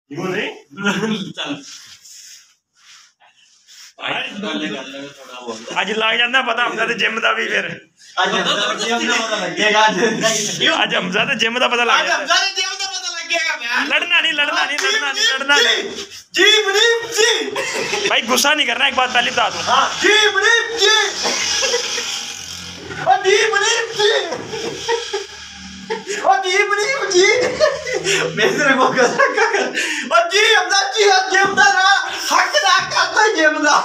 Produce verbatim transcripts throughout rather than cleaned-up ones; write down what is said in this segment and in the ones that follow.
अज लग जाता पता हमजा ते जिम दा भी फिर अज हमजा ते जिम दा पता लग जाता लड़ना नहीं लड़ना नहीं लड़ना नहीं लड़ना नहीं जी मुनीब जी भाई गुस्सा नहीं करना एक बात पहले बता दूं हां जी मुनीब जी ओ जी मुनीब जी ओ जी मुनीब जी मेरे को कर ओ जी हमजा जी जिम दा ना हक ना करता जिम दा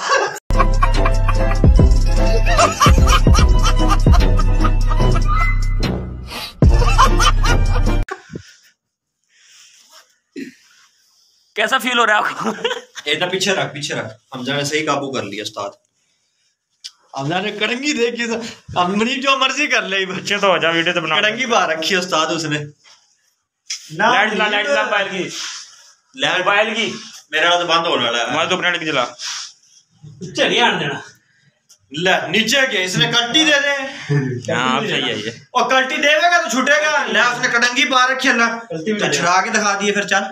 कैसा फील हो रहा है आपको? इतना पीछे रख पीछे रख हमजा ने सही काबू कर लिया उस्ताद। हमजा ने कड़ंगी देखी तो अब मुनीब जो मर्जी कर ले बच्चे तो हो जा वीडियो तो बना कड़ंगी बाहर रखी उस्ताद उसने लाइट जला लाइट जला मोबाइल की लाइट मोबाइल की मेरा तो बंद होने वाला है मोबाइल तो अपने जला चलिए आने देना ले नीचे के इसने कल्टी दे दे हां सही है ये और कल्टी देवेगा तो छूटेगा ले उसने कड़ंगी बाहर रखी अल्लाह तो छुड़ा के दिखा दिए फिर चल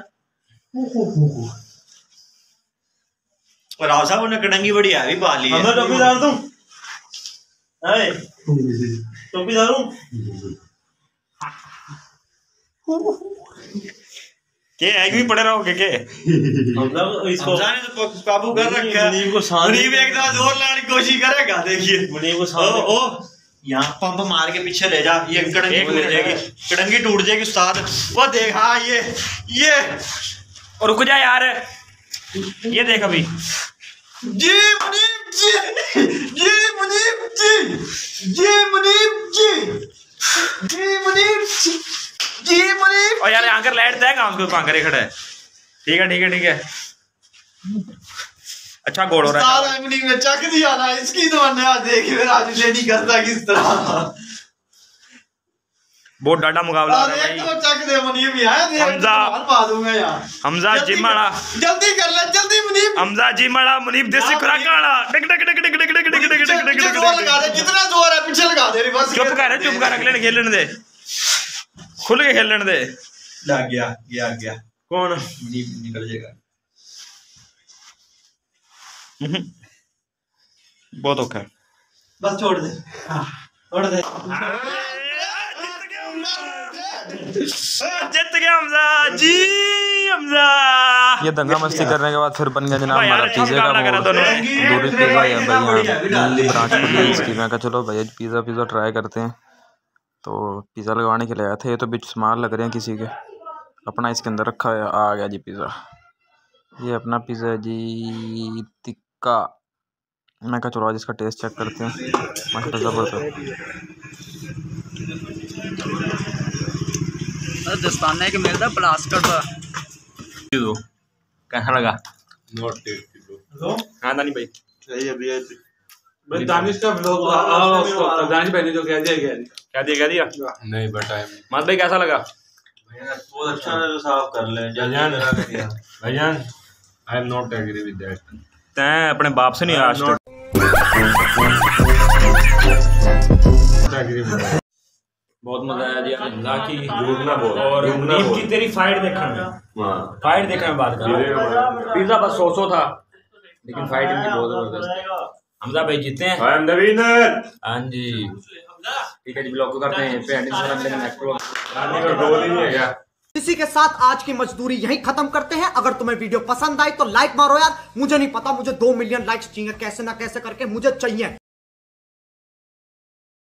और राव साहब ने कड़ंगी बड़ी हैवी पा ली है। टोपी डाल दूं हाय टोपी डालूं के एक भी पड़े रहोगे के मतलब इसको हमजा ने तो काबू कर रखा है मुनीब को मुनीब एक दफा जोर लाने की कोशिश करेगा देखिए मुनीब को ओ ओ यहाँ पंप मार के पीछे ले जा ये कड़ंगी टूट जाएगी कड़ंगी टूट जाएगी उस्ताद वो देख हाँ ये ये और रुक जा यार ये देख अभी जी मुनीब जी जी मुनीब जी जी मुनीब जी जी मुनीब जी जी मुनीब और यार यहाँ कर लाइट है कहाँ उसको करे खड़ा है ठीक है ठीक है ठीक है अच्छा गोड़ हो रहा है मुनीब ने चक दिया ना इसकी तो मैंने देख फिर आज लेडी करता किस तरह बहुत डाटा मुकाबला हो रहा है भाई तो चक दे मुनीब यार हमजा पा दूंगा यार हमजा जिम वाला जल्दी कर ले जल्दी मुनीब हमजा जिम वाला मुनीब देसी खुराक वाला डक डक डक डक डक डक डक डक डक डक जोर लगा दे जितना जोर है पीछे लगा दे बस चुप कर चुप कर अगले ने खेलने दे खुल के खेलने दे लग गया गया गया कौन मुनीब निकल जाएगा बहुत औखा है बस छोड़ दे छोड़ दे जीत गया हमजा जी हमजा ये दंगा मस्ती करने के बाद फिर बन गया जनाब हमारा पिज़्ज़ा का वो दूरी पिज़्ज़ा है भाई यहाँ ब्रांच खुली है इसकी। मैं कहा चलो भैया पिज़्ज़ा पिज़्ज़ा ट्राई करते हैं तो पिज़्ज़ा लगवाने के लिए आया था। ये तो बीच स्माल लग रहे हैं किसी के अपना इसके अंदर रखा है। आ गया जी पिज़्ज़ा ये अपना पिज़्ज़ा है जी टिक्का। मैं कहा चलो आज इसका टेस्ट चेक करते हैं माशाल्लाह ज़बरदस्त। दस्ताने के मिलता प्लास्टर का दो कैसा लगा नॉट टेस्टी ब्रो हाँ दानी भाई सही अभी है भाई दानिश का व्लॉग दानिश भाई ने जो कह दिया क्या क्या दिया क्या दिया नहीं बट आई मत भाई कैसा लगा बहुत अच्छा है तो साफ कर ले भाईजान भाईजान I am not agree with that तैं अपने बाप से नहीं आज तक बहुत मजा आया जी हमजा की और मुनीब की तेरी फाइट देखने में फाइट देखने में बात कर पिज़्ज़ा बस सौ सौ था लेकिन फाइट इनकी बहुत जबरदस्त। हमजा भाई जीते हैं आई एम द विनर। हाँ जी ठीक है जी ब्लॉग को करते हैं पे एंडिंग से मिलेंगे नेक्स्ट ब्लॉग आने का गोल ही नहीं है क्या। इसी के साथ आज की मजदूरी यहीं खत्म करते हैं। अगर तुम्हें वीडियो पसंद आई तो लाइक मारो यार। मुझे नहीं पता मुझे दो मिलियन लाइक्स चाहिए कैसे ना कैसे करके मुझे चाहिए।